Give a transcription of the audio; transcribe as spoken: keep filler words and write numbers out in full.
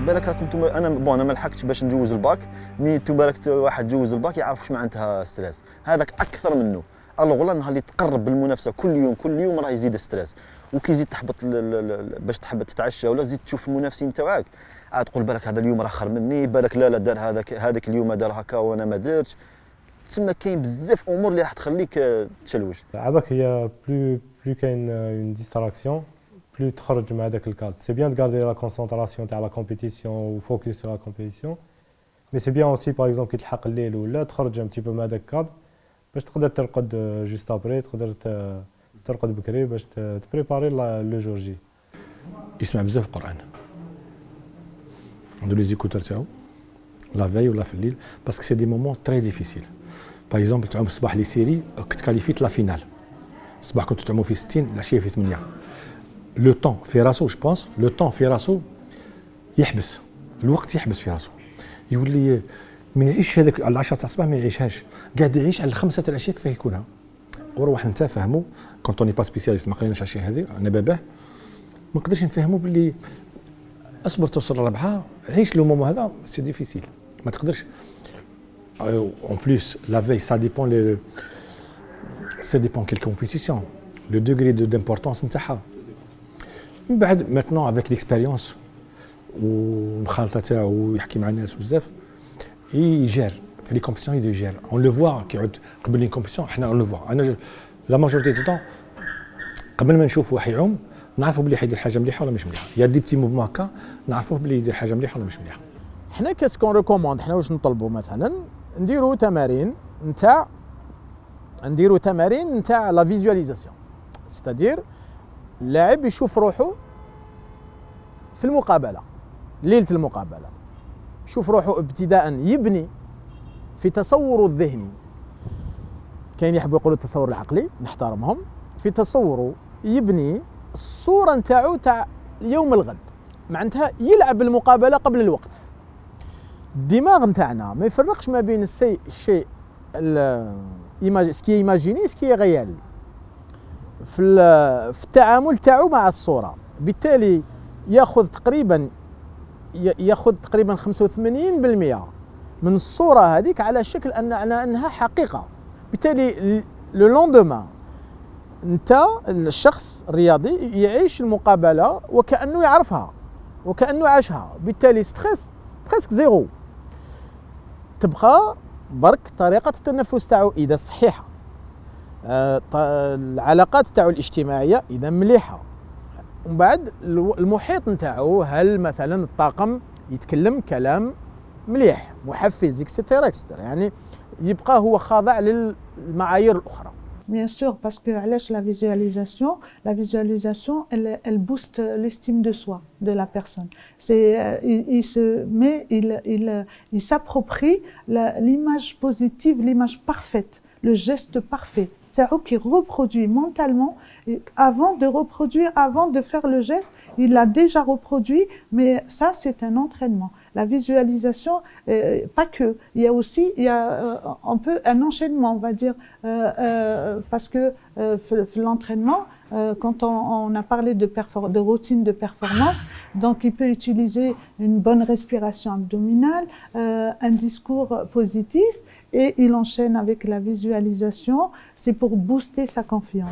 بالك راكم نتوما انا بون انا ما لحقتش باش نجوز الباك، مي تو بالك واحد جوز الباك يعرف واش معناتها ستريس، هذاك اكثر منه. الوغ والله النهار اللي تقرب بالمنافسه كل يوم كل يوم راه يزيد ستريس، وكيزيد تحبط باش تحب تتعشى ولا تزيد تشوف المنافسين تاعك، عاد تقول بالك هذا اليوم راه خير مني، بالك لا لا دار هذاك هذاك اليوم دار هكا وانا ما درتش. تسمى كاين بزاف امور اللي راح تخليك تشلوج. عباك هي بلو بلو كاين اون ديستراكسيون بلو تخرج مع هذاك الكادر. سي بيان دو غاردي لا كونسونطراسيون تاع لا كومبيتيسيون وفوكس سو لا كومبيتيسيون، مي سي بيان اوسي باغ اكزومبل كي تلحق الليل ولا تخرج ان تي بو مع هذاك الكادر باش تقدر ترقد جوست ابري، تقدر ترقد بكري باش تبريباري لو جور جي. يسمع بزاف القران، عنده لي زيكوتور تاعو لا فاي ولا في الليل، باسكو سي دي مومون تري ديفيسيل. باغ اكزومبل تعوم الصباح لي سيري كتكاليفيت لا فينال، الصباح كنتو تعوموا في ستين العشيه في ثمانية. لو طون في راسو جو بونس لو طون في راسو يحبس، الوقت يحبس في راسو، يولي ما يعيش هذاك على العشرة تاع الصباح ما يعيشهاش، قاعد يعيش على الخمسة تاع العشيه كيفاه يكونها. وروح انت فهموا كونت اوني با سبيسياليست ما قريناش العشيه هذه انا باباه، ما نقدرش نفهموا باللي اصبر توصل للربعه، عيش لو مومون هذا سي ديفيسيل ما تقدرش. اون بليس لا في سا ديبون لي سا ديبون كيل كومبيتيسيون لو دوغري دو ديمبورطونس نتاعها. من بعد ماتنون افيك ليكسبيريونس والمخالطه تاعو يحكي مع الناس بزاف يجير في لي كومبيتيسيون يدير جير. اون لو فوا كيعود قبل لي كومبيتيسيون حنا اون لو فوا انا لا ماجورتي دو طون قبل ما نشوفوا حيعوم نعرفوا بلي حيدير حاجه مليحه ولا مش مليحه، يا دي بتي موفمون هكا نعرفوه بلي يدير حاجه مليحه ولا مش مليحه. حنا كاسكون ريكوموند حنا واش نطلبوا مثلا نديروا تمارين نتاع نديروا تمارين نتاع لا فيزواليزاسيون، ستادير اللاعب يشوف روحه في المقابله ليله المقابله، يشوف روحه ابتداء يبني في تصوره الذهني، كاين يحبوا يقولوا التصور العقلي نحترمهم، في تصوره يبني الصوره نتاعو تاع يوم الغد، معناتها يلعب المقابله قبل الوقت. الدماغ نتاعنا ما يفرقش ما بين الشيء الشيء سكي ايماجيني سكي غيال في في التعامل تاعو مع الصوره، بالتالي ياخذ تقريبا ياخذ تقريبا خمسة وثمانين بالمئة من الصوره هذيك على شكل ان على انها حقيقه. بالتالي لو لوندومان انت الشخص الرياضي يعيش المقابله وكانه يعرفها وكانه عاشها، بالتالي ستريس بريسك زيرو. تبقى برك طريقه التنفس تاعو اذا صحيحه، آه العلاقات تاعو الاجتماعيه اذا مليحه، ومن بعد المحيط نتاعو هل مثلا الطاقم يتكلم كلام مليح محفز اكسترا اكسترا، يعني يبقى هو خاضع للمعايير الاخرى. Bien sûr, parce que la visualisation, la visualisation, elle, elle booste l'estime de soi de la personne. C'est, il, il se met, il, il, il s'approprie l'image positive, l'image parfaite, le geste parfait. C'est-à-dire qu'il reproduit mentalement, avant de reproduire, avant de faire le geste, il l'a déjà reproduit, mais ça c'est un entraînement. La visualisation, euh, pas que, il y a aussi, il y a euh, un peu un enchaînement, on va dire, euh, euh, parce que euh, l'entraînement, euh, quand on, on a parlé de, de routine de performance, donc il peut utiliser une bonne respiration abdominale, euh, un discours positif, et il enchaîne avec la visualisation, c'est pour booster sa confiance.